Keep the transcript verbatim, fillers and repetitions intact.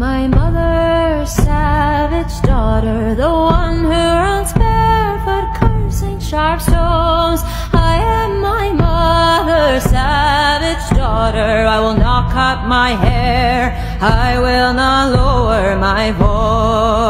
My mother, savage daughter, the one who runs barefoot, cursing sharp stones. I am my mother, savage daughter. I will not cut my hair, I will not lower my voice.